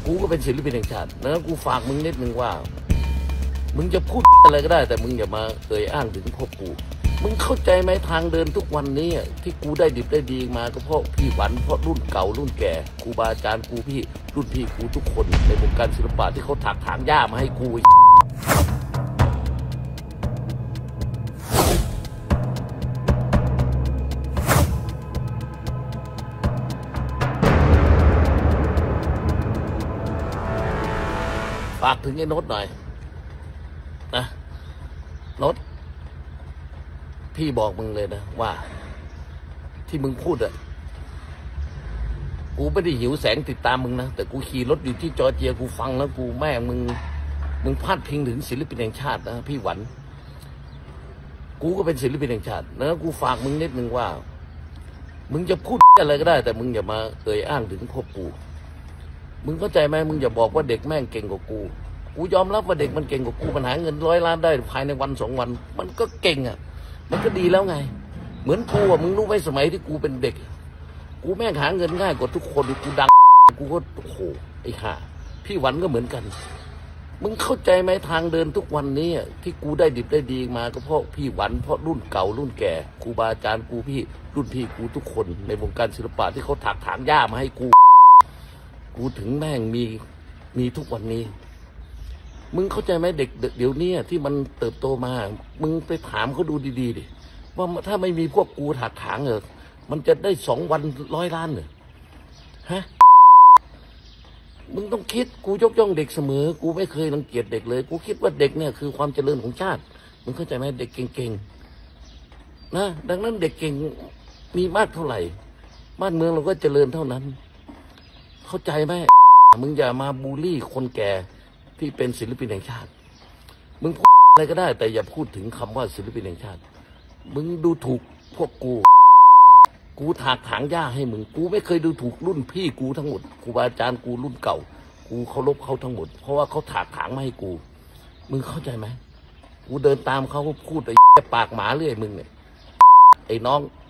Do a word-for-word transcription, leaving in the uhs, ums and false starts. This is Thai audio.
กูก็เป็นศิลปินแห่งชาตินะกูฝากมึงนิดนึงว่ามึงจะพูดอะไรก็ได้แต่มึงอย่ามาเอ่ยอ้างถึงพวกกูมึงเข้าใจไหมทางเดินทุกวันนี้ที่กูได้ดิบได้ดีมาก็เพราะพี่หวันเพราะรุ่นเก่ารุ่นแก่ครูบาอาจารย์กูพี่รุ่นพี่กูทุกคนในวงการศิลปะที่เขาถักถางหญ้ามาให้กูฝากถึงไอ้โน้ตหน่อยนะโน้ตพี่บอกมึงเลยนะว่าที่มึงพูดอะกูไม่ได้หิวแสงติดตามมึงนะแต่กูขี่รถอยู่ที่จอร์เจียกูฟังแล้วกูแม่มึงมึงพาดพิงถึงศิลปินแห่งชาตินะพี่หวันกูก็เป็นศิลปินแห่งชาตินะกูฝากมึงนิดนึงว่ามึงจะพูดอะไรก็ได้แต่มึงอย่ามาเอ่ยอ้างถึงพวกกูมึงเข้าใจไหมมึงอย่าบอกว่าเด็กแม่งเก่งกว่ากูกูยอมรับว่าเด็กมันเก่งกว่ากูมันหาเงินร้อยล้านได้ภายในวันสองวันมันก็เก่งอ่ะมันก็ดีแล้วไงเหมือนกูอ่ะมึงรู้ไหมสมัยที่กูเป็นเด็กกูแม่งหาเงินง่ายกว่าทุกคนกูดังกูก็โอ้โหไอ้ห่าพี่หวันก็เหมือนกันมึงเข้าใจไหมทางเดินทุกวันนี้ที่กูได้ดิบได้ดีมาก็เพราะพี่หวันเพราะรุ่นเก่ารุ่นแก่ครูบาอาจารย์กูพี่รุ่นพี่กูทุกคนในวงการศิลปะที่เขาถักถางหญ้ามาให้กูกูถึงแม่งมีมีทุกวันนี้มึงเข้าใจไหมเด็กเดี๋ยวนี้ที่มันเติบโตมามึงไปถามเขาดูดีๆดิว่าถ้าไม่มีพวกกูถักถางเออมันจะได้สองวันร้อยล้านเหรอฮะมึงต้องคิดกูยกย่องเด็กเสมอกูไม่เคยรังเกียจเด็กเลยกูคิดว่าเด็กเนี่ยคือความเจริญของชาติมึงเข้าใจไหมเด็กเก่งๆนะดังนั้นเด็กเก่งมีมากเท่าไหร่บ้านเมืองเราก็เจริญเท่านั้นเข้าใจไหมมึงอย่ามาบูลลี่คนแก่ที่เป็นศิลปินแห่งชาติมึงพูดอะไรก็ได้แต่อย่าพูดถึงคำว่าศิลปินแห่งชาติมึงดูถูกพวกกูกูถากถางหญ้าให้มึงกูไม่เคยดูถูกรุ่นพี่กูทั้งหมดครูบาอาจารย์กูรุ่นเก่ากูเคารพเขาทั้งหมดเพราะว่าเขาถากถางมาให้กูมึงเข้าใจไหมกูเดินตามเขาพูดไอ้ปากหมาเรื่อยมึงเนี่ยไอ้น้อง